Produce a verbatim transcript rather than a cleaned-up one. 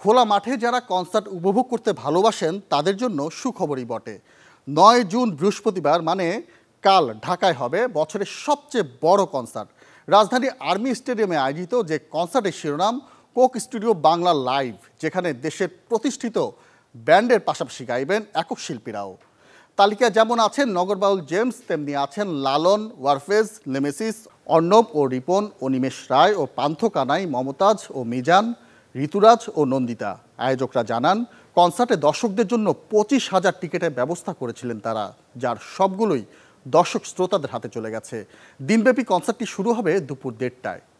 খোলা মাঠে যারা কনসার্ট উপভোগ করতে ভালোবাসেন তাদের জন্য সুখবরই বটে। নয় জুন বৃহস্পতিবার মানে কাল ঢাকায় হবে বছরের সবচেয়ে বড় কনসার্ট। রাজধানী আর্মি স্টেডিয়ামে আয়োজিত যে কনসার্টের শিরোনাম কোক স্টুডিও বাংলা লাইভ, যেখানে দেশের প্রতিষ্ঠিত ব্যান্ডের পাশাপাশি গাইবেন একক শিল্পীরাও। তালিকায় যেমন আছেন নগরবাউল জেমস, তেমনি আছেন লালন, ওয়ারফেজ, নেমেসিস, অর্ণব ও রিপন, অনিমেষ রায় ও পান্থ কানাই, মমতাজ ও মিজান, ঋতুরাজ ও নন্দিতা। আয়োজকরা জানান, কনসার্টে দর্শকদের জন্য পঁচিশ হাজার টিকিটের ব্যবস্থা করেছিলেন তারা, যার সবগুলোই দর্শক শ্রোতাদের হাতে চলে গেছে। দিনব্যাপী কনসার্টটি শুরু হবে দুপুর দেড়টায়।